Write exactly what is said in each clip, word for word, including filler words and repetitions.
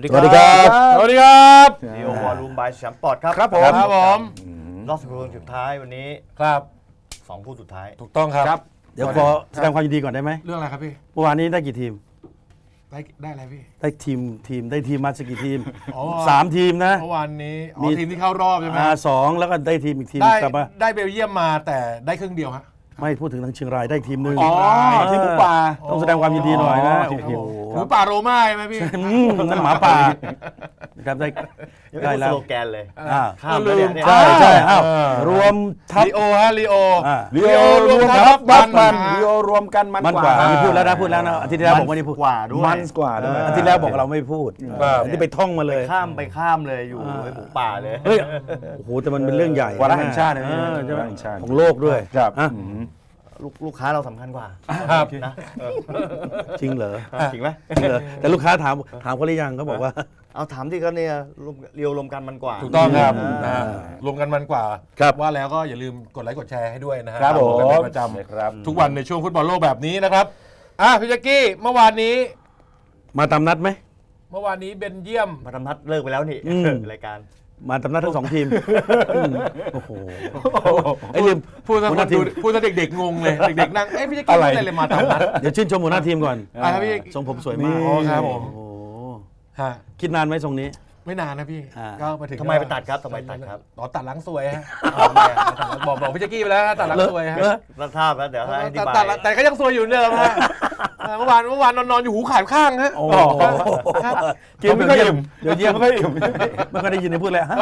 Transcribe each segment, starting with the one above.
สวัสดีครับสวัสดีครับดีโอวอลลุ่มบายแชมป์ปอร์ตครับครับผมครับผมรอบสิบคนสุดท้ายวันนี้ครับสองคู่สุดท้ายถูกต้องครับเดี๋ยวขอแสดงความยินดีก่อนได้ไหมเรื่องอะไรครับพี่เมื่อวานนี้ได้กี่ทีมได้ได้อะไรพี่ได้ทีมทีมได้ทีมมาสักกี่ทีมสามทีมนะเมื่อวานนี้มีทีมที่เข้ารอบใช่ไหมอ่าสองแล้วก็ได้ทีมอีกทีมกลับมาได้เบลเยียมมาแต่ได้ครึ่งเดียวฮะไม่พูดถึงทางเชียงรายได้ทีมหนึ่งอ๋อทีมหมูป่าต้องแสดงความยินดีหน่อยนะโอ้โหหมูป่าโรม่าใช่ไหมพี่นั่นหมาป่าครับได้ได้แล้วสโลแกนเลยข้ามเลยใช่ใช่อ้าวรวมทัพลีโอฮะลีโอลีโอรวมทัพมันมันลีโอรวมกันมันกว่าไม่พูดแล้วนะพูดแล้วนะอาทิตย์ที่แล้วผมไม่ได้พูดกว่าด้วยมันกว่าด้วยอาทิตย์แล้วบอกเราไม่พูดนี่ไปท่องมาเลยข้ามไปข้ามเลยอยู่ในหมูป่าเลยเฮ้ยโอ้โหแต่มันเป็นเรื่องใหญ่วาระแห่งชาติใช่ไหมของโลกด้วยครับลูกลูกค้าเราสำคัญกว่าครับนะจริงเหรอจริงไหมจริงเหรอแต่ลูกค้าถามถามเขาหรือยังเขาบอกว่าเอาถามที่ก็เนี่ยเรียวรวมกันมันกว่าถูกต้องครับรวมกันมันกว่าว่าแล้วก็อย่าลืมกดไลค์กดแชร์ให้ด้วยนะครับผมประจำครับทุกวันในช่วงฟุตบอลโลกแบบนี้นะครับอ่ะพี่แจ็คกี้เมื่อวานนี้มาตามนัดไหมเมื่อวานนี้เบนเยียมมาตามนัดเลิกไปแล้วนี่รายการมาตำนัดทั้งสองทีมโอ้โหไอ้ลืมพูดซะคนดูพูดซะเด็กๆงงเลยเด็กๆนั่งเอ้ยพี่จะกินอะไรเลยมาตำนัดเดี๋ยวชื่นชมหัวหน้าทีมก่อนพี่ทรงผมสวยมากครับผมคิดนานไหมทรงนี้ไม่นานนะพี่ก็มาถึงทำไมไปตัดครับทำไมตัดครับต่อตัดล้างซวยฮะบอกบอกพี่แจ็คกี้ไปแล้วตัดล้างซวยฮะรับทราบแล้วเดี๋ยวให้อธิบายแต่ก็ยังซวยอยู่เดิมฮะเมื่อวานเมื่อวานนอนอยู่หูขาดข้างฮะกินไม่ค่อยอิ่มเดี๋ยวเยี่ยมไม่ค่อยอิ่มไม่ค่อยได้ยินในพูดเลยฮะ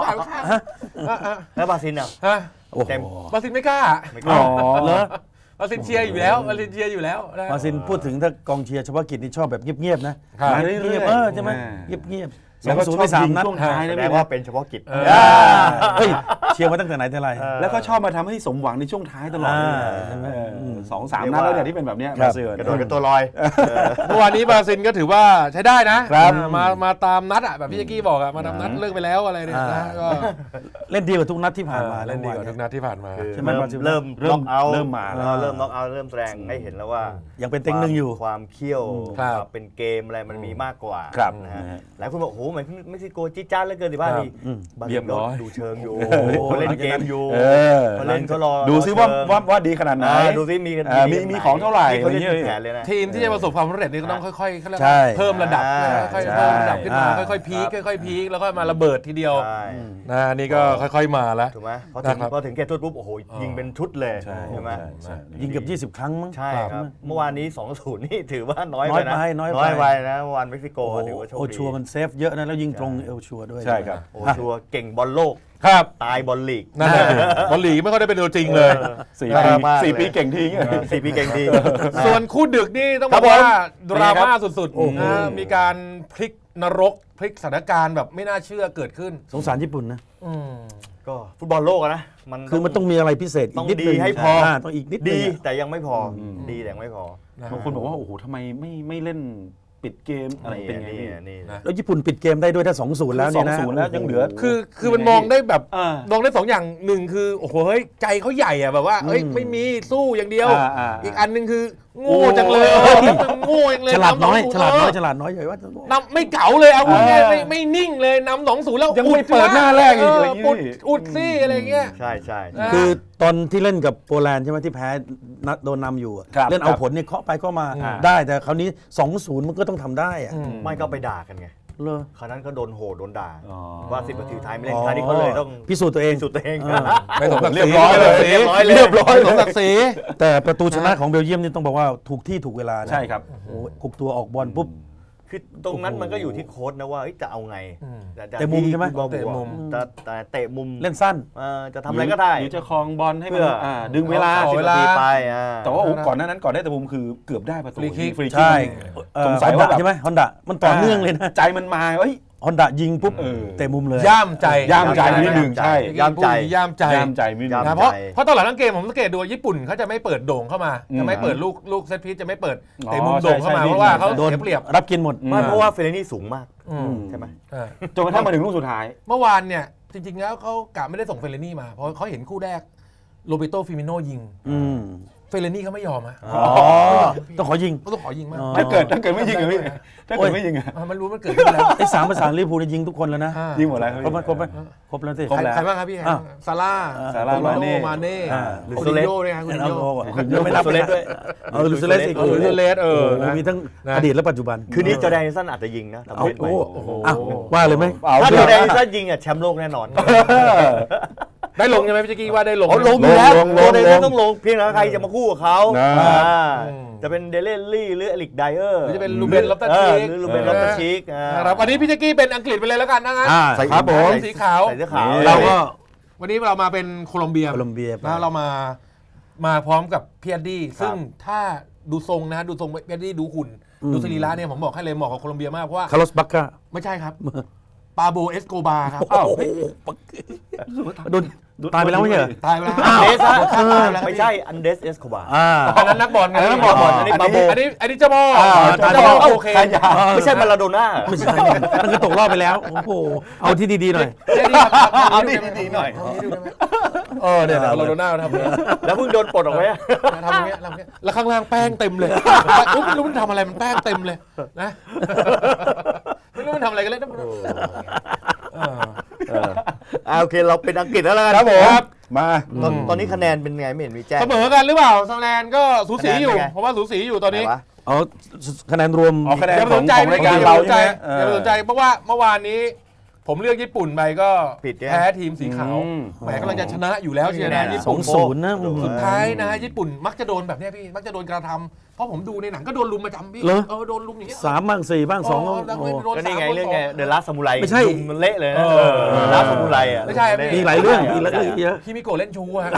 แล้วบาซินอ่ะฮะเต็มบาซินไม่กล้าไม่กล้าเหรอบาซินเชียร์อยู่แล้วบาซินเชียร์อยู่แล้วบาซินพูดถึงถ้ากองเชียร์เฉพาะกิจนี่ชอบแบบเงียบๆนะเงียบเออใช่ไหมเงียบสองศูนย์ไปสามนัดแสดงว่าเป็นเฉพาะกิจเฮ้ยเชียร์มาตั้งแต่ไหนแต่ไรแล้วก็ชอบมาทำให้สมหวังในช่วงท้ายตลอดสองสามนัดแล้วเนี่ยที่เป็นแบบนี้บราซิลกระโดดกันตัวลอยเมื่อวานนี้บราซิลก็ถือว่าใช้ได้นะมามาตามนัดอ่ะแบบพี่แจ็คกี้บอกอ่ะมาตามนัดเลิกไปแล้วอะไรเนี่ยนะก็เล่นดีกว่าทุกนัดที่ผ่านมาเล่นดีกว่าทุกนัดที่ผ่านมาใช่ไหมเริ่มเริ่มเอาเริ่มมาเริ่มน็อกเอาเริ่มแสดงให้เห็นแล้วว่ายังเป็นเต็งหนึ่งอยู่ความเขี้ยวเป็นเกมอะไรมันมีมากกว่านะฮะหลายคนบอกโอ้โหเหมือนไม่ใช่โกจิ๊จ้าแล้วเกินดิบ้าดีเรียบร้อยดูเชิงอยู่เขาเล่นเกมอยู่เขาเล่นเขารอดูซิว่าว่าว่าดีขนาดไหนดูซิมีมีมีของเท่าไหร่เขาเล่นแผนเลยนะทีมที่จะประสบความสำเร็จนี่ก็ต้องค่อยๆเพิ่มระดับค่อยๆเพิ่มระดับขึ้นมาค่อยๆพีคค่อยๆพีคแล้วก็มาระเบิดทีเดียวนะนี่ก็ค่อยๆมาแล้วถูกไหมพอถึงพอถึงเกมปุ๊บโอ้โหยิงเป็นชุดเลยใช่ไหมยิงเกือบยี่สิบครั้งมั้งใช่ครับเมื่อวานนี้ สองศูนย์ นี่ถือว่าน้อยไปนะน้อยไปนะเมื่อวานเม็กซิโกถือว่าโชคดีโอชัวมันเซฟเยอะนะแล้วยิงตรงเอลชัวด้วยใช่ครับโอชัวเก่งบอลโลกครับตายบอลลีกนั่นแหละบอลลีกไม่ค่อยได้เป็นตัวจริงเลยสี่ปีสี่ปีเก่งทีสี่ปีเก่งทีส่วนคู่ดึกนี่ต้องบอกว่าดราม่าสุดๆมีการพลิกนรกพลิกสถานการณ์แบบไม่น่าเชื่อเกิดขึ้นสงสารญี่ปุ่นนะก็ฟุตบอลโลกนะมันคือมันต้องมีอะไรพิเศษต้องดีให้พอต้องอีกนิดดีแต่ยังไม่พอดีแต่ยังไม่พอบางคนบอกว่าโอ้โหทำไมไม่ไม่เล่นปิดเกมอะไรเป็นไงนี่แล้วญี่ปุ่นปิดเกมได้ด้วยถ้า สองศูนย์ แล้วเนี่ยนะสองศูนย์ แล้วยังเหลือคือคือมันมองได้แบบมองได้สองอย่างหนึ่งคือโอ้โหเฮ้ยใจเขาใหญ่อะแบบว่าเฮ้ยไม่มีสู้อย่างเดียวอีกอันนึงคือโง่จังเลยโง่จังเลยฉลาดน้อยฉลาดน้อยฉลาดน้อยใหญ่ว่านำไม่เก๋าเลยเอาง่ายไม่ไม่นิ่งเลยนำสองศูนย์แล้วยังไม่เปิดหน้าแรกอีกอะไรอุดอุดซี่อะไรเงี้ยใช่ใช่คือตอนที่เล่นกับโปแลนด์ใช่ไหมที่แพ้โดนนำอยู่เล่นเอาผลเนี่ยเคาะไปเคาะมาได้แต่คราวนี้ สองศูนย์ มันก็ต้องทำได้อะไม่ก็ไปด่ากันไงเลยคราวนั้นก็โดนโหโดนด่าว่าสิบนาทีท้ายไม่เล่นคราวนี้เขาเลยต้องพิสูจน์ตัวเองพิสูจน์ตัวเองไม่สมศักดิ์ศรีเรียบร้อยเรียบร้อยเรียบร้อยสมศักดิ์ศรีแต่ประตูชนะของเบลเยียมนี่ต้องบอกว่าถูกที่ถูกเวลาใช่ครับโอ้คุบตัวออกบอลปุ๊บคือตรงนั้นมันก็อยู่ที่โค้ชนะว่าจะเอาไงเตะมุมใช่ไหมเตะมุมแต่เตะมุมเล่นสั้นจะทำอะไรก็ได้หรือจะคลองบอลให้มันดึงเวลาสิบนาทีไปแต่ว่าก่อนหน้านั้นก่อนได้แต่มุมคือเกือบได้ประตูฟรีคิกใช่สงสัยว่าใช่ไหมฮอนดะมันต่อเนื่องเลยนะใจมันมาเฮ้ยฮอนดะยิงปุ๊บเตะมุมเลยย่ามใจย่ามใจนิดหนึ่งใช่ย่ามใจย่ามใจย่ามใจนิดหนึ่งเพราะเพราะตลอดทั้งเกมผมสังเกตดูญี่ปุ่นเขาจะไม่เปิดโด่งเข้ามาจะไม่เปิดลูกลูกเซตพีซจะไม่เปิดเตะมุมโด่งเข้ามาเพราะว่าเขาโดนเปรียบรับกินหมดเพราะว่าเฟรนี่สูงมากใช่ไหมจนกระทั่งมาถึงลูกสุดท้ายเมื่อวานเนี่ยจริงๆแล้วเขากะไม่ได้ส่งเฟรนี่มาเพราะเขาเห็นคู่แรกโรเบโตฟิมิโนยิงเฟเรนี่เขาไม่ยอมอะอ๋อต้องขอยิงเขาต้องขอยิงมากถ้าเกิดถ้าเกิดไม่ยิงอะพี่ถ้าเกิดไม่ยิงอะมันรู้มันเกิดขึ้นแล้วไอ้สามประสานลิเวอร์พูลยิงทุกคนแล้วนะยิงหมดแล้วครบไหมครบไหมครบแล้วสิใครใครบ้างครับพี่ซาร่าซาร่ามามาเน่เน่มาเน่หรือโอโซดิเลสโยด้วยครับคุณเอาโยคุณโยไม่นับโซเลสด้วยเออลูซิเลสอีกลูซิเลสเออนะมีทั้งอดีตและปัจจุบันคืนนี้จอร์แดนสันอาจจะยิงนะทำเอาเล่นไปโอ้โหอ้าวว่าเลยไหมถ้าจอร์แดนสันยิงอ่ะแชมป์โลกแน่นอนได้ลงใช่ไหมพี่แจ๊กกี้ว่าได้ลงเขาลงอยู่แล้วจอร์แดนสันต้องลงเพียงแต่ใครจะมาคู่กับเขาจะเป็นเดเลนลี่หรือเอลิกไดเออร์หรือจะเป็นลูเบนลอฟตัสชิกหรือลูเบนลอฟตัสชิกครับวันนี้พี่แจ๊กกี้เป็นอังกฤษไปเลยแล้วกันนะงั้นใส่ครับผมสีขาวใส่เสื้อขาวเราก็วันนี้เรามาเป็นโคลอมเบียโคลอมเบียไปนะเรามามาพร้อมกับพีเอสดี้ซึ่งถ้าดูทรงนะดูทรงพีเอสดี้ดูหุ่นดูสรีระเนี่ยผมบอกให้เลยเหมาะกับโคลอมเบียมากเพราะว่าคาร์ลอสบัคกาไม่ใช่ครับปาโบเอสโกบาครับโดนตายไปแล้วไม่ใช่เหรอตายไปแล้วอันเดสฮะตายไปแล้วไม่ใช่อันเดสเอสโคบาอ่าอันนั้นนักบอลไงอันนั้นนักบอลอันนี้ปาโบอันนี้อันนี้เจ้าพ่อตายไปเจ้าแล้พ่อวโอเคไม่ใช่มาราโดน่าไม่ใช่มันก็ตกรอบไปแล้วโอ้โหเอาที่ดีๆหน่อยเอาดีๆหน่อยเออเนี่ยเราโดนหน้าทำอย่างนี้แล้วเพิ่งโดนปลดออกไว้ทำอย่างเงี้ยทำอย่างเงี้ยแล้วข้างล่างแป้งเต็มเลยอุ๊ยไม่รู้มันทำอะไรมันแป้งเต็มเลยนะไม่รู้มันทำอะไรกันเลยนะอ่าโอเคเราเป็นอังกฤษแล้วกันครับผมมาตอนตอนนี้คะแนนเป็นไงไม่เห็นมีแจ้งเสมอกันหรือเปล่าสแนนก็สูสีอยู่คะแนนเป็นไงเพราะว่าสูสีอยู่ตอนนี้ไหวะเอาคะแนนรวมเอาคะแนนอย่าไปขสองนใจของไม่รายการอย่าเราไปสนใจใช่ไหมอย่าไปสนใจเพราะว่าเมื่อวานนี้ ผมเลือกญี่ปุ่นไปก็ผิดเนี่ยแพ้ทีมสีขาวอืมแหมกำลังจะชนะอยู่แล้วเชียร์นะญี่สอปุ่งนศูนย์นะสุดท้ายนะฮะญี่ปุ่นมักจะโดนแบบเนี้ยพี่มักจะโดนกระทำเพราะผมดูในหนังก็โดนลุมประจำพี่เหรอเออโดนลุมอย่างเงี้ยสามบ้างสี่บ้างสองโโหโดนก็นี่ไงสามเรื่องโดนไงสเดอะลัสซามูไรไม่ใช่มันเละเลยนะเออลัสซามูไรอ่ะไม่ใช่มีหลายเรื่องมีหลายเรื่องเยอะพี่มิโกะเล่นชูฮะ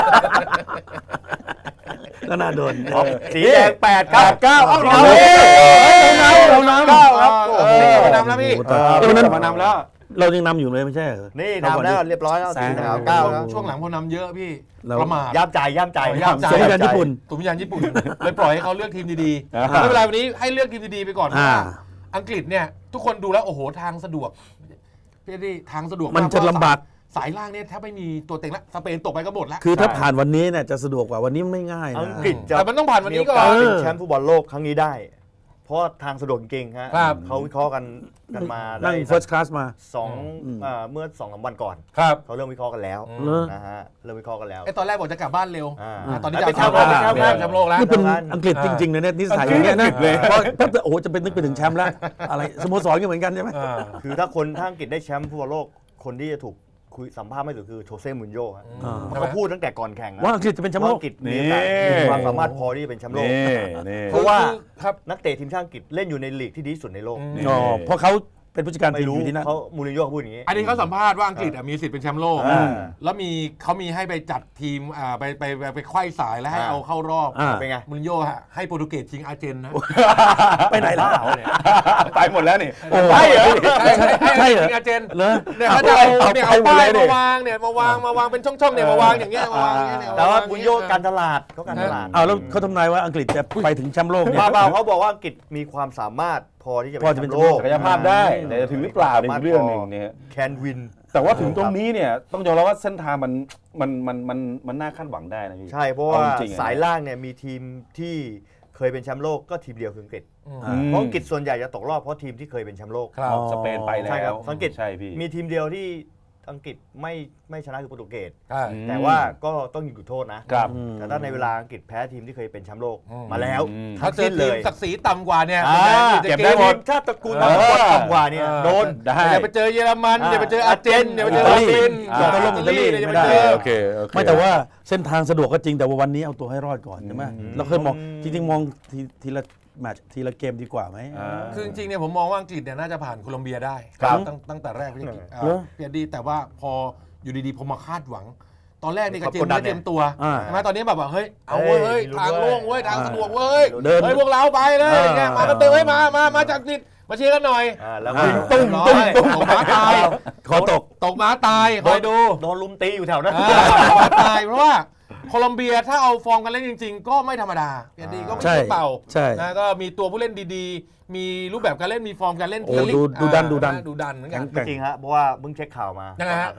ก็น่าโดนสีแดงแปดครับเก้าเอาเอาเอาเรานำเก้าครับโอ้โหนำแล้วพี่เดี๋ยวนั้นมานำแล้วเรายังนำอยู่เลยไม่ใช่เหรอนี่ทำแล้วเรียบร้อยแล้วสีขาวเก้าแล้วช่วงหลังพอนำเยอะพี่เราประมาทย่ามใจย่ามใจย่ามใจสมการญี่ปุ่นตุ่มยานญี่ปุ่นเลยปล่อยให้เขาเลือกทีมดีอ่าๆไม่เป็นไรวันนี้ให้เลือกทีมดีๆไปก่อนเพราะอ่าว่าอังกฤษเนี่ยทุกคนดูแล้วโอ้โหทางสะดวกพี่ดิทางสะดวกมันจะลำบากสายล่างเนี่ยถ้าไม่มีตัวเต็งละสเปนตกไปก็หมดละคือถ้าผ่านวันนี้เนี่ยจะสะดวกกว่าวันนี้ไม่ง่ายนะอังกฤษจะแต่มันต้องผ่านวันนี้ก่อนมีโาสเป็นแชมป์ฟุตบอลโลกครั้งนี้ได้ เพราะทางสะดวกจริงๆฮะครับเขาวิเคราะห์กันกันมานั่ได้ง first class มาสองอ่าเมื่อสองสามวันก่อนครับเขาเริ่มวิเคราะห์กันแล้วเหรอนะฮะเริ่มวิเคราะห์กันแล้วไอ้ตอนแรกบอกจะกลับบ้านเร็วอ่าอ่าตอนนี้อ่าจะเป็นแชมป์โลกเป็นแชมป์โลกแชมป์โลกแล้วนี่เป็นทำงานอังกฤษจริงๆเลยเนี่ยนิสัยอย่างเงี้ยนะเพราะปั๊บโอ้โหจะเป็นนึกไปถึงแชมป์แล้วอะไรสโมสรก็เหมือนกันใช่ไหมอ่าคือถ้าคนถ้าอังกฤษได้แชมป์ฟุตบอลโลกคนที่จะถูกคุยสัมภาษณ์ไม่ถูกคือโชเซ่มูรินโญ่ฮะอ่าเขาพูดตั้งแต่ก่อนแข่งนะว่าอังกฤษจะเป็นแชมป์โลว่าก อังกฤษมีโอกาสมีความสามารถพอที่จะเป็นแชมป์โลกนี่นี่เพราะว่าครับนักเตะทีมชาติอังกฤษเล่นอยู่ในลีกที่ดีที่สุดในโลกอืมอ๋อเพราะเขาเป็นผู้จัดการทีไม่มรู้อยู่ที่นั่นเขามูรินโญ่เขาพูดอย่างนี้อันนี้เขาสัมภาษณ์ว่าอังกฤษอ่ะมีสิทธิ์เป็นแชมป์โลกอ่าแล้วมีเขามีให้ไปจัดทีมอ่าไปไปไปไปไขว้สายแล้วให้อ่าเอาเข้ารอบอ่าเป็นไงมูรินโญ่ฮะให้โปรตุเกสชิงอาร์เจนนะไปไหนล่ะไปหมดแล้วนี่โอ้ใช่เหรอให้ให้ให้ใช่เหรอชิงอาร์เจนเหรอเนี่ยเขาจะเอาเอาเนี่ยไปเอาหมดป้ายเลยดิมาวางเนี่ยมาวางมาวางเป็นช่องๆเนี่ยมาวางอย่างเงี้ยมาวางอย่างเงี้ยเนี่ยแต่ว่ามูมรินโญ่การตลาดเขาการตลาดเอาแล้วเขาทำนายว่าอังกฤษจะไปถึงแชมป์โลกเนี่ยบ้าเปล่าเขาบอกว่าอังกฤษมีความสามารถพอที่จะพอเป็นจะเป็นแชมป์โลกศักยภาพได้ แต่จะถึงหรือเปล่าเนี่ยอีกเรื่องหนึ่งเนี่ยแคนวินแต่ว่าถึงตรงนี้เนี่ยต้องยอมรับว่าเส้นทางมันมันมันมันมันน่าคาดหวังได้นะพี่ใช่เพราะว่าเอาจริงๆอะสายล่างเนี่ยมีทีมที่เคยเป็นแชมป์โลกก็ทีมเดียวคืออังกฤษอืมอืมเพราะอังกฤษส่วนใหญ่จะตกรอบเพราะทีมที่เคยเป็นแชมป์โลกครับสเปนไปแล้วใช่ครับสังเกตใช่พี่มีทีมเดียวที่อังกฤษไม่ไม่ชนะคือโปรตุเกสใช่อืมแต่ว่าก็ต้องยิงจุดโทษนะครับแต่ถ้าในเวลาอังกฤษแพ้ทีมที่เคยเป็นแชมป์โลกอืมมาแล้วอืมทั้ถ้าง เจอสิ้นทีเลมยศักดิ์ศรีต่ำกว่าเนี่ยอ่าจะเก็บได้หมดชาติตระกูลมาบอลต่ำกว่าเนี่ยโดนได้อย่าไปเจอเยอรมันอย่าไปเจออาร์เจนอย่าไปเจออิอาตาลีร์เจนอ่าอย่าไปลงอิตาลีอย่าไปเจอโอเคโอเคไม่แต่ว่าเส้นทางสะดวกก็จริงแต่ว่าวันนี้เอาตัวให้รอดก่อนใช่ไหมอืมเราเคยมองจริงๆมองทีทีละแมตช์ทีละเกมดีกว่าไหมอ่าคือจริงๆเนี่ยผมมองว่าอังกฤษเนี่ยน่าจะผ่านโคลอมเบียได้ครับตั้งตั้งแต่แรกพี่เหรอเอ่อเพียดีแต่ว่าพออยู่ดีๆผมมาคาดหวัง ตอนแรกนี่กระเจมกดดันไม่เตรียมตัวอ่าใช่ไหมตอนนี้แบบว่าเฮ้ยเอาเว้ยเฮ้ยเฮ้ยทางรู้โล่งเว้เว้ยยทางสะดวกเว้ยเดินเฮ้ยพวกเราไปเลยอ่าอย่างเงี้ยมากันเต็มเฮ้ยมามามาจากอังกฤษมาเชียร์กันหน่อยอ่าแล้วอ่าตุ้มตุ้มตุ้มตกม้าตายขอตกตกม้าตายคอยดูโดนลุมตีอยู่แถวนั้นอ่าตกม้าตายเพราะว่าโคลอมเบียถ้าเอาฟอร์มกันเล่นจริง ๆ ก็ไม่ธรรมดาเพียดีก็ไม่ใช่ใช่เป่าใช่นะก็มีตัวผู้เล่นดีๆ มีรูปแบบการเล่นมีฟอร์มการเล่นโอ้ที่ดูดูดันดูดันดูดันเหมือนกันจริงๆฮะเพราะว่าเพิ่งเช็คข่าวมายังไงฮะ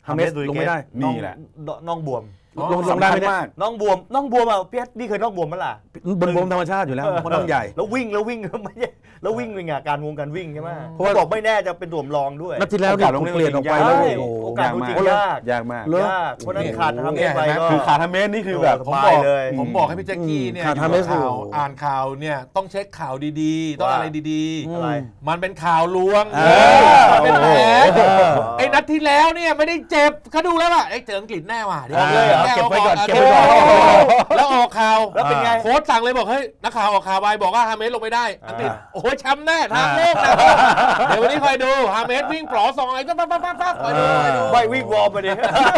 ฮาเมสลงไม่ได้นี่แหละน้องบวมลงลงได้ไหมมากน้องบวมน้องบวมอ่ะพี่นี่เคยน้องบวมมั้ยล่ะบนบวมธรรมชาติอยู่แล้วมันต้องใหญ่แล้ววิ่งแล้ววิ่งไม่ใช่แล้ววิ่งเป็นไงการวงการวิ่งใช่ไหมเพเพราะราะว่าบอกไม่แน่จะเป็นตัวรองด้วยนัดที่แล้วเนี่ยเปลี่ยนออกไปแล้วโอ้โหโอกาสดูจริงยากยากมากยากเพราะนั้นขาดทำเองไปก็คือขาดทาเมสนี่คือแบบสบายเลยผมบอกให้พี่แจ็คกี้เนี่ยขาดอยู่ทำให้กับข่าวสู่อ่านข่าวเนี่ยต้องเช็คข่าวดีๆ ต้องอะไรดีอะไรๆ มันเป็นข่าวลวงเออมันเป็นแผลเออไอ้นัดที่แล้วเนี่ยไม่ได้เจ็บเขาดูแล้วว่าไอ้เจออังกฤษแน่ว่ะดี๋ยวเอาเลยเหรอแน่เก็บไว้ก่อนาเก็บไว้ก่อนแล้วออกข่าวแล้วเป็นไงโค้ชสั่งเลยบอกเฮ้ยนักข่าวออกข่าวไปบอกว่าฮาเมสลงไม่ได้อังกฤษโอ้ยแชมป์แน่ทางโลกนะเดี๋ยววันนี้คอยดูฮาเมสวิ่งปลอสองไอ้ปั๊บปั๊บปั๊บปั๊บคอยดูคอยดูไม่วิ่งวอร์มไปดิ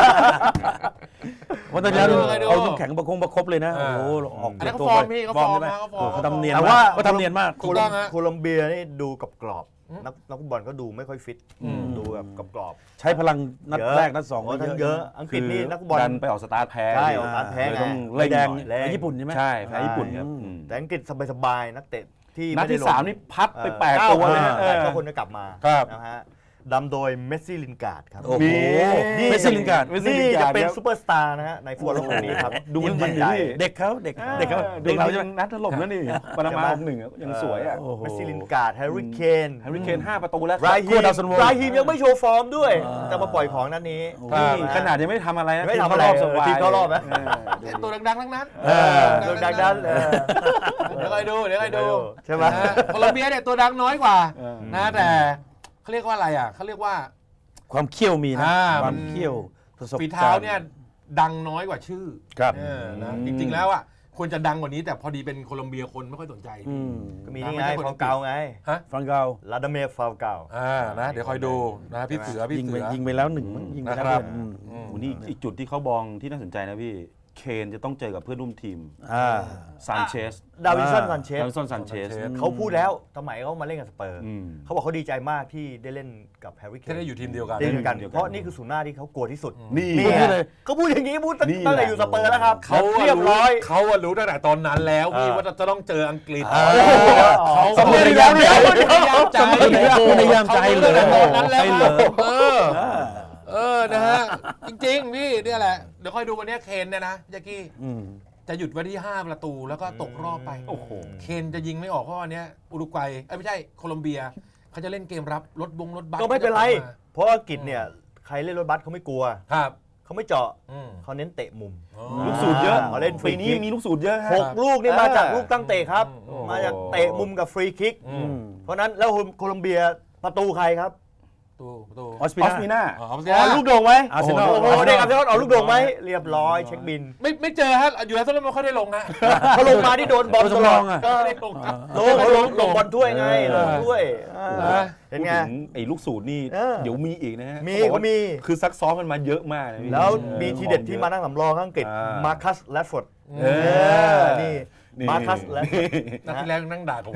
วันนั้นดูให้ดูเอาน้ำแข็งประคงประคบเลยนะเอโอ้อโหออกอันนั้นเขาฟอร์มพี่เขาฟอร์มใช่ไหเขาฟอร์มเขาทำเนียนแต่มากว่าเขาทำเนียนมากถูกต้องฮะโคลัมเบียนี่ดูกับกรอบนักนักฟุตบอลก็ดูไม่ค่อยฟิตอืมดูแบบกับกรอบใช้พลังนัดเยอะแรกนัดสองโอ้ทั้งเยอะอังกฤษนี่นักฟุตบอลดันไปออกสตาร์ทแพ้ใช่ออกสตาร์ทแพ้เลยไงต้องใบแดงหน่อยแรงญี่ปุ่นใช่ไหมใช่แพ้ญี่ปุ่นครับอืมอืมแต่อังกฤษสบายๆนักเตะที่นัดที่ไได้ลงสามนี่พัดไปแปดเก้าตัวคนนะนะฮะแปดก็คนจะกลับมาครับนะฮะดำโดยเมสซี่ลินการ์ดครับโอ้โหนี่เมสซี่ลินการ์ดเมสซี่นี่ลินจะการ์ดเป็นครับซูเปอร์สตาร์นะฮะในฟุตบอลโลกคนนี้ครับดูมันยิ่งดีใหญ่พี่เด็กเขาเด็กเด็กเขาเด็เด็กกเราเราใช่ยัไหมงนัดถล่มแล้วนี่ปานามาหกหนึ่งอะยังสวยอ่ะโอ้โหเมสซี่ลินการ์ดแฮร์รี่เคนแฮร์รี่เคนห้าประตูแล้วไรฮีคู่มดาวซันโวไรฮีมยังไม่โชว์ฟอร์มด้วยอ่าจะมาปล่อยของนัดนี้นี่นะขนาดยังไม่ได้ทำอะไรนะไม่ทำอะไรทีมเข้ารอบสบายทีมเข้ารอบนะเออตัวดังๆทั้งนั้นเออโดนดังนั้นเออเดี๋ยวคอยดูเดี๋ยวคอยดูใช่ไหมนะฮะโคลอมเบียเนี่ยตัวดังน้อยกว่าเออนะแต่เขาเรียกว่าอะไรอ่ะเขาเรียกว่าความเขี้ยวมีนะอ่าความมันเขี้ยวประสบการณ์ฝีเท้าเนี่ยดังน้อยกว่าชื่อครับเออนะจริงๆแล้วอ่ะควรจะดังกว่านี้แต่พอดีเป็นโคลอมเบียคนไม่ค่อยสนใจอืมก็มีนี่ไงฟาวเกาไงฮะฟังเกาลาดาเมฟฟาวเกาอ่านะเดี๋ยวคอยดูนะพี่เสือพี่ยิงไปเสือยิงไปแล้วหนึ่งมั้งยิงไปแล้วนะครับอืมอืมโอ้นี่อีกจุดที่เขาบองที่น่าสนใจนะพี่ เคนจะต้องเจอกับเพื่อนร่วมทีมอ่าซานเชสดาวิสันอ่าซันเชสดาวิสันซานเชสเขาพูดแล้วสมัยเขามาเล่นกับสเปอร์อืมเขาบอกเขาดีใจมากที่ได้เล่นกับแฮร์รี่เคนแค่ได้อยู่ทีมเดียวกันได้อยู่กันเดียวกันเพราะนี่คือศูนย์หน้าที่เขากลัวที่สุดนี่นี่พูดเลยเขาพูดอย่างนี้พูดตั้งนี่ตั้งแต่แหละอยู่สเปอร์แล้วครับเขาเรียบร้อยเขาอะรู้ตั้งแต่ตอนนั้นแล้วพี่อ่าว่าจะต้องเจออังกฤษอ่าเขาสำเร็จแล้วเนี่ยเขาพยายามใจสำเร็จแล้วพยายามใจเหรอขารู้ตั้งแต่ตอนนั้นแล้วใจเหรอเออเออนะฮะจริงๆพี่เนี่ยแหละเดี๋ยวคอยดูวันนี้เคนเนี่ยนะแจ็คกี้อืมจะหยุดไว้ที่ห้าประตูแล้วก็ตกรอบไปโอ้โหเคนจะยิงไม่ออกเพราะวันนี้อุรุกวัยเอ้ยไม่ใช่โคลอมเบียเขาจะเล่นเกมรับรถบงรถบัสก็ไม่เป็นไรจะมาเพราะอังกฤษเนี่ยใครเล่นรถบัสเขาไม่กลัวครับเขาไม่เจาะอืมเขาเน้นเตะมุมอ๋อลูกสูตรเยอะเขาเล่นฟรีปีนี้คิกมีลูกสูตรเยอะฮะหกลูกนี่เออมาจากลูกตั้งเตะครับอืมมาจากเตะมุมกับฟรีคิกอืมเพราะนั้นแล้วโคลอมเบียประตูใครครับประตูประตูออสปีออสมีนาน่าอ๋ออ๋อลูกโด่งไหมอาร์เซนอลโอ้โหเด็กอาร์เซนอลเอาลูกโด่งไหมเรียบร้อยเช็คบินไม่ไม่เจอฮะอยู่แล้วแล้วไม่ค่อยได้ลงฮะเขาลงมาที่โดนบอลตัวตสำลรออดงอะก็ไม่ได้ลงครับลงเขาลงลงบอลถ้วยไงเอลองถ้วยเออเห็นไงพูดถึไอ้ลูกสูตรนี่เออเดี๋ยวมีอีกนะฮะมีเขาบอกว่าเขามีคือซักซ้อมกันมาเยอะมากนะพี่แล้วออมีทีเด็ดที่มานั่งสำรองข้างอังกฤษอ่ามมาคัสแรดฟอร์ดเออนี่นี่มาคัสแรดฟอร์ดนัดที่แล้วยังนั่งด่าผม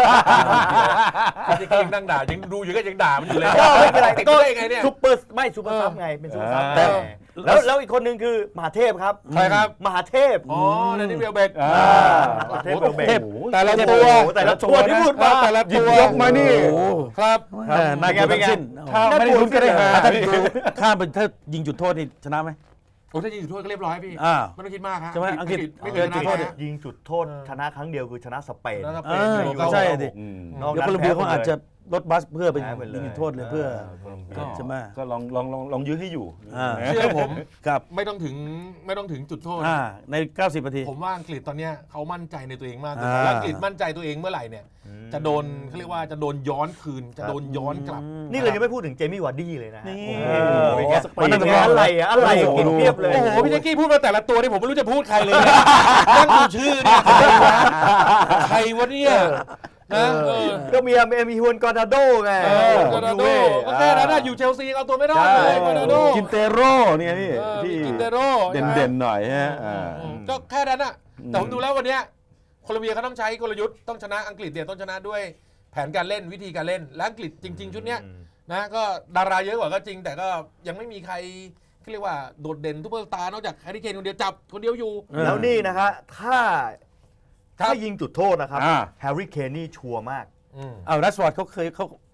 พี่ยังนั่งด่ายังดูอยู่ก็ยังด่ามันอยู่เลยก็ไม่เป็นไรติดก็ได้ไงเนี่ยซุปเปอร์ไม่ซุปเปอร์ซับไงเป็นซุปเปอร์ซับแต่แล้วแล้วอีกคนหนึ่งคือมหาเทพครับใครครับมหาเทพอ๋อเดนนี่เวลเบกอ่ามหาเทพเบลเบกเทพแต่ละโอ้ตัโหวแต่ละตัวที่พูดมาแต่ละหยิตับวยกมานี่โอ้โหครับเออน่ากลัวเป็นไงทั้งสิ้นถ้าไม่ได้ลุ้นก็ได้หาอ่ะถ้าพี่ดูข้ามไปถ้ายิงจุดโทษนี่ชนะไหมโอ้ถ้ายิงจุดโทษก็เรียบร้อยพี่อ้าวไม่ต้องคิดมากฮะใช่ไหมอังกฤษไม่เคยชจุนะดโทษนะยิงจุดโทษชนะครั้งเดียวคือชนะสเปนแล้วก็เอเป็นอเขาใช่ดิอืมนอกเดี๋ยวนั้นโคลอมเบียแพ้หมเขาดอาจเลยจะลดบัสเพื่อไปแพ้หมดเลยยิงจุดโทษเลยเพื่อก็ใช่ไหมก็ลองลองลองลองยื้อให้อยู่อ่าเชื่อผมกับไม่ต้องถึงไม่ต้องถึงจุดโทษอ่าในเก้าสิบนาทีผมว่าอังกฤษตอนเนี้ยเขามั่นใจในตัวเองมากขึ้นอ่าแล้วอังกฤษมั่นใจตัวเองเมื่อไหร่เนี่ย จะโดนเขาเรียกว่าจะโดนย้อนคืน จะโดนย้อนกลับนี่เรายังไม่พูดถึงเจมี่วาร์ดี้เลยนะนี่เออเป็นไงวันนั้นเป็นไงอะไรอะอะไรอะกินเพียบเลยโอ้โหพี่แจ็คกี้พูดมาแต่ละตัวนี่ผมไม่รู้จะพูดใครเลยเนี่ยนั่งดูชื่อเนี่ยใครวะเนี่ยนะเออก็มีเอมิฮวนกอร์นาโดไงเออกอนาโดก็แค่นั้นนะอยู่เชลซีเอาตัวไม่รอดเลยกอนาโดกินเตโร่เนี่ยพี่เออมีที่กินเตโร่เด่นเด่นๆหน่อยฮะอ่าอืมก็แค่นั้นอ่ะแต่ผมดูแล้ววันเนี้ยโคลอมเบียเขาต้องใช้กลยุทธ์ต้องชนะอังกฤษเนี่ยต้องชนะด้วยแผนการเล่นวิธีการเล่นและอังกฤษจริง ๆ ชุดเนี้ยนะก็ดาราเยอะกว่าก็จริง แต่ก็ยังไม่มีใครเรียกว่าโดดเด่นทุกเปอร์สตาร์นอกจากแฮร์รี่เคนคนเดียวจับคนเดียวอยู่แล้วนี่นะฮะถ้าครับถ้ายิงจุดโทษนะครับอ่าแฮร์รี่เคนนี่ชัวร์มากอืมเอาแรชฟอร์ดเขาเคยเขา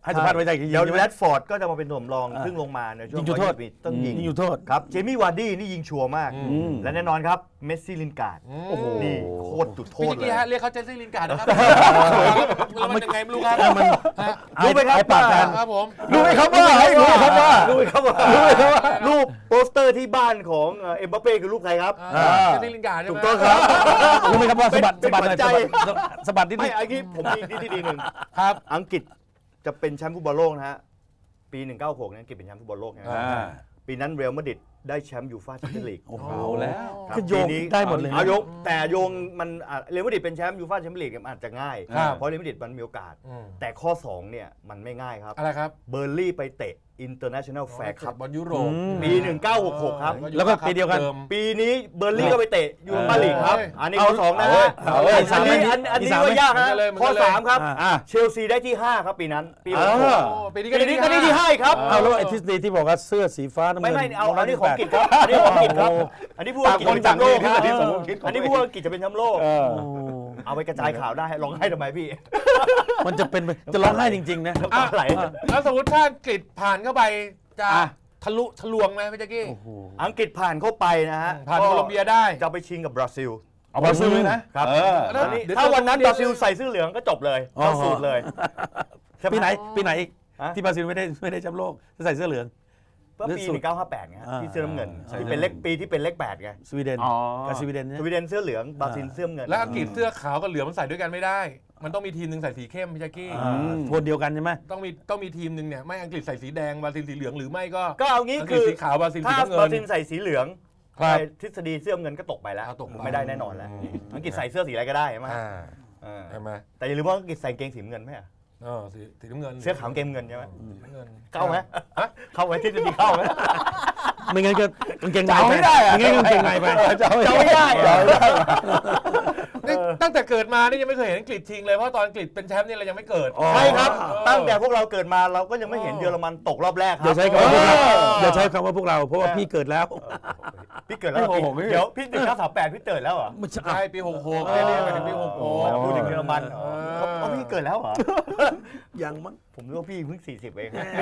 ให้สัมภาษณ์ไว้ใจจริงเดี๋ยวใช่ไหมแรดฟอร์ดก็จะมาเป็นตัวสำรองซึ่งลงมาในช่วยิงงจุดโทษต้องยิงยิงอยู่โทษครับเจมี่วาร์ดี้นี่ยิงชัวร์มากอืมและแน่นอนครับเมสซี่ลินการ์ดโอ้โหนี่โคตรจุดโทพี่ษจิกเลกี้ยฮะเรียกเขาเจสซี่ลินการ์ดนะครับแล้วมันยังไงไม่รู้ครับฮะรู้ไหมครับไอ้ปากแทนครับผมรู้ไหมครับว่ารู้ไหมครับว่ารู้ไหมครับว่ารูปโปสเตอร์ที่บ้านของเอ็มบัปเป้คือรูปใครครับอ่าเจสซี่ลินการ์ดใช่ไหมถูกต้องครับรู้ไหมครับว่าสะบัดเป็นสะบัดหน่อยเป็นปัจจัยสะบัดสะบัดนิดนึไม่งอันนี้ผมมีที่ดีหนึ่งครับอังกฤษจะเป็นแชมป์ฟุตบอลโลกนะฮะปีหนึ่งเก้าหกเนี่ยอังกฤษเป็นแชมป์ฟุตบอลโลกนะอ่าปีนั้นเรอัลมาดริดได้แชมป์ยูฟ่าแชมเปี้ยนลีกโอ้โหเอาแล้วครับคือโยงปีนี้ได้หมดเลยนะเอาโยงแต่โยงมันอ่ะเรอัลมาดริดเป็นแชมป์ยูฟ่าแชมเปี้ยนลีกมันอาจจะง่ายครับเพราะเรอัลมาดริดมันมีโอกาสอืมแต่ข้อสองเนี่ยมันไม่ง่ายครับอะไรครับเบอร์ลี่ไปเตะ International Fair ครับบอลยุโรปอืมปีหนึ่งเก้าหกหกครับแล้วก็ปีเดียวกันปีนี้เบอร์ลี่ก็ไปเตะยูโรปาลีกครับเอออันนี้ข้อสองนะฮะเอาเลยอันนี้อันอันอีนี้สามก็ไหมยากฮะเหมือนกันเลยเหมือนข้อกันเลยสามครับอ่าเชลซีได้ที่ห้าครับปีนั้นปีเอหกหอกโอ้ปีนี้ปีนี้ก็ได้ที่ห้าอีกครับเอาแล้วไอ้ทฤษฎีที่บอกว่าเสื้อสีฟ้าน้ำเงินไม่ไม่เอาอันนี้ของอังกฤษครับอันนี้ของอังกฤษครับอันนี้ผู้ว่าอังกฤษจะเป็นแชมป์โลกครับต่างคนต่างมีทฤษฎีสมคบคิดของอันนี้ผู้ว่าอังกฤษจะเป็นแชมป์โลกเออโอ้เอาไปกระจายข่าวได้ร้องไห้ทำไมพี่มันจะเป็นไปจะร้องไห้จริง ๆ นะอ่ะไหลแล้วสมมติถ้าอังกฤษผ่านเข้าไปจะอ่ะทะลุทะลวงไหมพี่แจ๊กกี้โอ้โหอังกฤษผ่านเข้าไปนะฮะผ่านโคลอมเบียได้จะไปชิงกับบราซิลเอาบราซิลเลยนะครับ เออแล้วอันนี้เดี๋ยวถ้าวันนั้นเดี๋บยวราซิลใส่เสื้อเหลืองก็จบเลยอ๋อเข้าสูตรเลยใช่ไหมปีไหนปีไหนอีกฮะที่บราซิลไม่ได้ไม่ได้แชมป์โลกจะใส่เสื้อเหลืองเมื่อปีหรือสูตรหนึ่งเก้าห้าแปดไงฮะอ่าที่เสื้อน้ำเงินใช่ที่เป็นเลขปีที่เป็นเลขแปดไงสวีเดนอ๋อกับสวีเดนสเนี่ยวีเดนเสื้อเหลืองบราซิลเสื้อน้ำเงินแล้วอังกฤษเสื้อขาวกับเหลืองมันใส่ด้วยกันไม่ได้ มันต้องมีทีมหนึ่งใส่สีเข้มพี่แจ๊กกี้อ่าโทนเดียวกันใช่ไหมต้องมีต้องมีทีมหนึ่งเนี่ยไม่อังกฤษใส่สีแดงบราซิลสีเหลืองหรือไม่ก็ก็เอางี้อังกฤคืษอสีขาวบราซิลสีถ้าน้ำเงิบราน ซิลใส่สีเหลืองครับทฤษฎีเสื้อน้ำเงินก็ตกไปแล้วเอาตกไปไม่ได้แน่นอนแล้วอังกฤษใส่เสื้อสีอะไรก็ได้ใช่ไหมอ่าเออใช่ไหมแต่อย่าลืมว่าอังกฤษใส่กางเกงสีน้ำเงินไหมอะเออสีสีน้ำเงินเสื้อขาวกางเกงเงินใช่ไหมสีน้ำเงินเข้าไหมเข้าไหมที่จะมีเข้าไหมไม่งั้นก็กางเกงในเดาไปไม่ได้อะไม่งั้นก็กางเกงในไปเดาไม่ได้อะนี่ตั้งแต่เกิดมานี่ยังไม่เคยเห็นอังกฤษชิงเลยเพราะตอนอังกฤษเป็นแชมป์นี่เรายังไม่เกิดอ๋อใช่ครับเออตั้งแต่พวกเราเกิดมาเราก็ยังไม่เห็นเยอรมันตกรอบแรกคอย่ารับใช้คำว่าพวกเราเอออย่าใช้คำว่าพวกเราเพราะว่าพี่เกิดแล้วพี่เกิดแล้วเหรอโอ้โหไม่เดี๋ยวพี่หนึ่งเก้าสามแปดพี่เกิดแล้วเหรอไม่ใช่ใช่ปีหกหกเนี่ยเนี่ยไปถึงปีหกหกพูดถึงเยอรมันเหรอเออเอ้าพี่เกิดแล้วเหรอยังมั้งผมรู้ว่าพี่เพิ่งสี่สิบเอง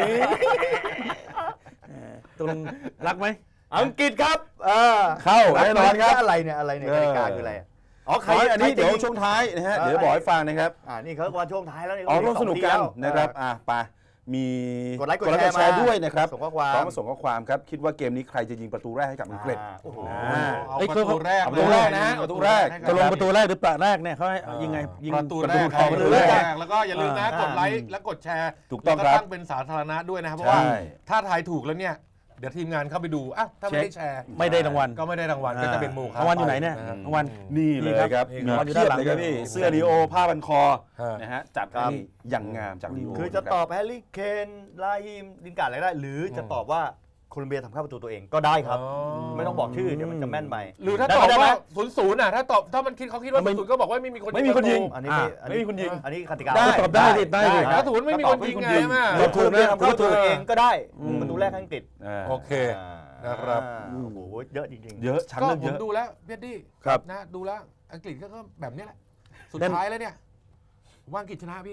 ตรงรักไหมอังกฤษครับอ่าเข้าแน่นอนครับอะไรเนี่ยอะไรเนี่ยเออกติกาคืออะไรอะอ๋อใครอ๋ออันนี้ใครจะเดี๋ยวยิงช่วงท้ายนะฮะเออเดี๋ยวบอกให้ฟังนะครับอ่านี่เขาวันช่วงท้ายแล้วนี่อ๋อร่วมสนุกกันอีนะครับอ่ะไปมีกดไลค์กดแชแชร์ร์ด้วยนะครับส่งข้อความพร้อมมาส่งข้อความครับ คิดว่าเกมนี้ใครจะยิงประตูแรกให้กับอังกฤษอ่าโอ้โหอ่าเอาเอ้ยประตูแรกเอาประตูแรกนะฮะประตูแรกจะลงประตูแรกหรือประแรกเนี่ยเขาให้ยิงไงยิงประตูแรกเข้าปประ ระตูตูแรแรกกแล้วก็อย่าลืมนะอ่ากดไลค์และกดแชร์ถูกต้องแล้วครับตั้งเป็นสาธารณะด้วยนะครับเพราะว่าใช่ถ้าทายถูกแล้วเนี่ยเดี๋ยวทีมงานเข้าไปดูอ้าวถ้าไม่ได้แชร์ไม่ได้รางวัลก็ไม่ได้รางวัลก็จะเป็นโมฆะรางวัลอยู่ไหนเนี่ยะครับรางวัลนี่เลยครับนี่มีครับเพียบเลยครับพี่เสื้อลีโอผ้าพันคอฮะนะฮะจัดให้อย่างงามจากลีโอคือจะตอบแฮร์รี่เคนลาฮิมดินการ์ดอะไรได้ หรือจะตอบว่าโคลอมเบียทำเข้าประตูตัวเองก็ได้ครับอ๋อไม่ต้องบอกชื่อเดี๋ยวมันจะแม่นไปหรือถ้าได้ตอบได้ไหมว่าศูนย์ศูนย์อ่ะถ้าตอบถ้ามันคิดเขาคิดว่าศูนย์ศูนย์ก็บอกว่าไม่มีคนไม่มีคนยิงอันนี้ไม่อ่าอันไม่มีคนยิงอันนี้กติกาได้ตอบได้ดิได้ดิถ้าศูนย์ไม่มีคนยิงไงใช่ไหมแล้วโคลอมเบียทำเข้าประตูตัวเองก็ได้อืมประตูแรกให้อังกฤษอ่าโอเค นะครับอ่าโอ้โหเยอะจริงๆเยอะชั้นก็เรื่องผเยมอะดูแล้วเพียดดี้ครับนะดูแล้วอังกฤษก็แบบนี้แหละ สุดเล่นท้ายแล้วเนี่ยผมว่าอังกฤษชนะพี่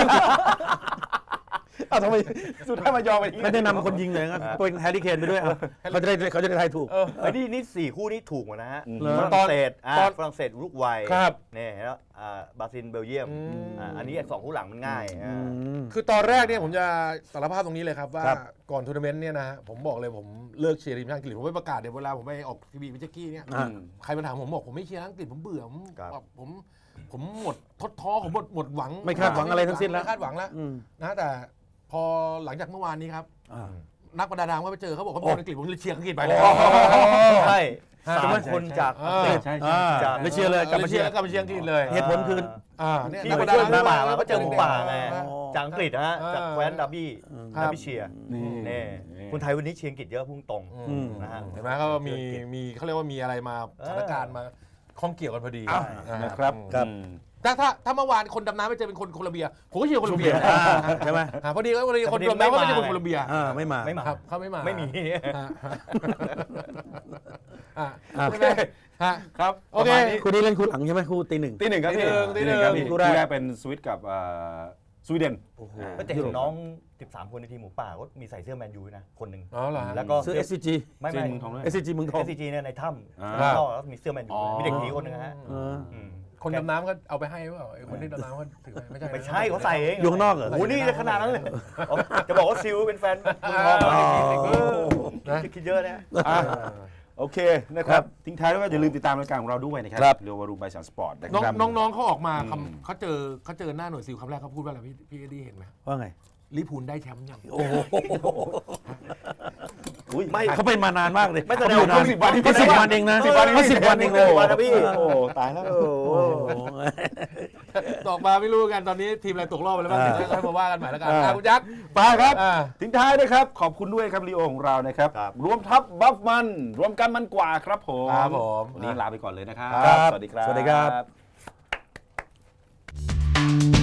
อ้าวทำไมสุดท้ายมายอมไปอย่างนี้ไม่ได้นำคนยิงเลยครับเป็นแฮร์รี่เคนไปด้วยเอาเขาจะได้เขาจะได้ทายถูกเออไอ้ยนี่นี่สี่คู่นี้ถูกหมดนะฮะเหรอฝรั่งเศสอ่าตอนฝรั่งเศสอุรุกวัยครับเนี่ยแล้วอ่าบราซิลเบลเยียมอืมอ่าอันนี้สองคู่หลังมันง่ายอ่าคือตอนแรกเนี่ยผมจะสารภาพตรงนี้เลยครับว่าครับก่อนทัวร์นาเมนต์เนี่ยนะผมบอกเลยผมเลิกเชียร์ทีมชาติอังกฤษผมไม่ประกาศเดี๋ยวเวลาผมไปออกทีวีพิจิกี้เนี่ยอ่าใครมาถามผมบอกผมไม่เชียร์อังกฤษผมเบื่อผมครับแบบผมผมหมดทดท้อผมหมดหมดหวังไม่คาดหวังอะไรทั้งสิ้นแล้วไม่คาดหวังแล้วอืมนะแต่พอหลังจากเมื่อวานนี้ครับอ่านักประดาน้ำก็ไปเจอเขาบอกเขาเป็นคนอังกฤษผมเลยเชียร์อังกฤษไปเลยใช่ฮะสามคนจากอังกฤษใช่อ่าจากไม่เชียร์เลยกกลัลับบ มามาเชีเชียยร์ร์กลับมาเชียร์อังกฤษเลยเหตุผลคืออ่าเนี่ยที่นักไปประดาช่วยหมูน้ำป่ามาก็เจอหมูป่าไงอ๋อจากอังกฤษนะฮะจากแคว้นดับบี้ครัดับบบี้เชียร์นี่นี่คนไทยวันนี้เชียร์อังกฤษเยอะพุ่งตรงอืมนะฮะเห็นไหมเขามีมีเขาเรียกว่ามีอะไรมาสถานการณ์มาข้องเกี่ยวกันพอดีอ้าวอ่านะครับครับอืมถ้าถ้าถ้าเมื่อวานคนดำน้ำไม่เจอเป็นคนโคลอมเบียผมก็เชียร์โคลอมเบียอ่าใช่ไหมอ่าพอดีแล้วพอดีคนดำน้ำก็ไม่ใช่คนโคลอมเบียอ่าไม่มาไม่มาครับเขาไม่มาไม่มีอ่าอ่าอ่าใช่ไหมฮะครับโอเคประมาณนี้คู่นี้เล่นคู่หลังใช่ไหมคู่ตีหนึ่งตีหนึ่งครับพี่ตีหนึ่งตีหนึ่งครับพี่คู่คู่แรกแรกเป็นสวิตกับเอ่อสวีเดนก็จะเห็นน้องสิบสามคนในทีมหมูป่าก็มีใส่เสื้อแมนยูนะคนหนึ่งอ๋อเหรอแล้วก็ซื้อ เอส ซี จีไม่เจไม่นเมืองทองด้วยเอส ซี จี เมืองทองเอสซีจีเนี่ยในถ้อ่าำแล้วก็มีเสื้อแมนยูอ๋อมีเด็กผีคนหนึงฮะเอออืมคนดำน้ำเขาเอาไปให้หรือเปล่าไอ้คนที่ดำน้ำเขาถือไปไม่ใช่นะไม่ใช่เขาใส่เองอยู่ข้างนอกเหรอโอ้โหนี่ขนาดนั้นเลยอ๋อจะบอกว่าซิลเป็นแฟนเมืองทองเหรอนะคิดเยอะนะอ่ะโอเคนะครับทิ้งท้ายด้วยว่าอย่าลืมติดตามรายการของเราด้วยนะคครัรับ เรียววารูไปสามสปอร์ตนะน้องครับน้องๆเขาออกมาอืมคำเขาเจอเขาเจอหน้าหน่วยซิลคำแรกเขาพูดว่าอะไรพี่พี่เอ็ดดี้เห็นไหมว่าไงลิพูลได้แชมป์ยังโอ้โหอุ๊ยไม่เขาเป็นมานานมากเลยไม่แสดงเขาอยู่นานว่าสิบวันเขาสิบวันเองนะสิบวันเขาสิบวันเองเลยสิบวันนะพี่โอ้ตายแล้วโอ้โหตกมาไม่รู้กันตอนนี้ทีมอะไรตกรอบไปแล้วบ้างอ่าเดี๋ยวให้มาว่ากันใหม่แล้วกันอ่าอ่ะคุณยักษ์ไปครับอ่าทิ้งท้ายนะครับ ขอบคุณด้วยครับลีโอของเรานะครับครับรวมทัพบัฟมัน รวมกันมันกว่าครับผมครับผมวันนี้ลาไปก่อนเลยนะครับครับสวัสดีครับสวัสดีครับ